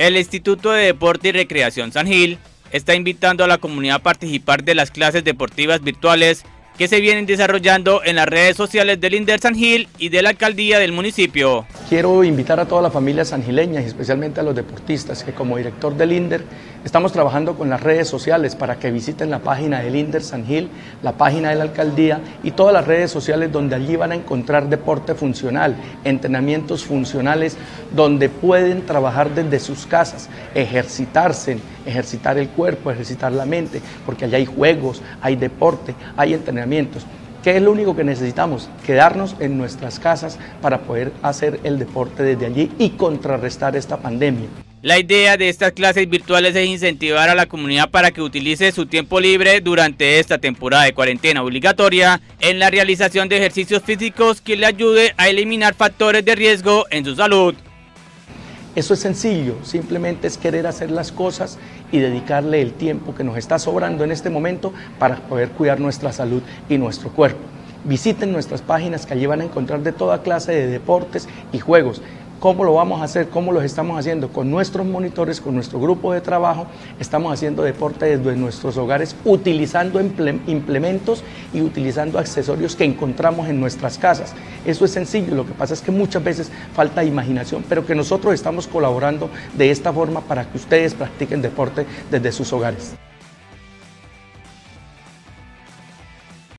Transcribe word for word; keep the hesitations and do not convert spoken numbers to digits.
El Instituto de Deporte y Recreación San Gil está invitando a la comunidad a participar de las clases deportivas virtuales que se vienen desarrollando en las redes sociales del INDER San Gil y de la alcaldía del municipio. Quiero invitar a toda la familia sangileña y especialmente a los deportistas que como director del INDER estamos trabajando con las redes sociales para que visiten la página del INDER San Gil, la página de la alcaldía y todas las redes sociales donde allí van a encontrar deporte funcional, entrenamientos funcionales donde pueden trabajar desde sus casas, ejercitarse, ejercitar el cuerpo, ejercitar la mente, porque allá hay juegos, hay deporte, hay entrenamientos. ¿Qué es lo único que necesitamos? Quedarnos en nuestras casas para poder hacer el deporte desde allí y contrarrestar esta pandemia. La idea de estas clases virtuales es incentivar a la comunidad para que utilice su tiempo libre durante esta temporada de cuarentena obligatoria en la realización de ejercicios físicos que le ayude a eliminar factores de riesgo en su salud. Eso es sencillo, simplemente es querer hacer las cosas y dedicarle el tiempo que nos está sobrando en este momento para poder cuidar nuestra salud y nuestro cuerpo. Visiten nuestras páginas que allí van a encontrar de toda clase de deportes y juegos. ¿Cómo lo vamos a hacer? ¿Cómo los estamos haciendo? Con nuestros monitores, con nuestro grupo de trabajo, estamos haciendo deporte desde nuestros hogares, utilizando implementos y utilizando accesorios que encontramos en nuestras casas. Eso es sencillo, lo que pasa es que muchas veces falta imaginación, pero que nosotros estamos colaborando de esta forma para que ustedes practiquen deporte desde sus hogares.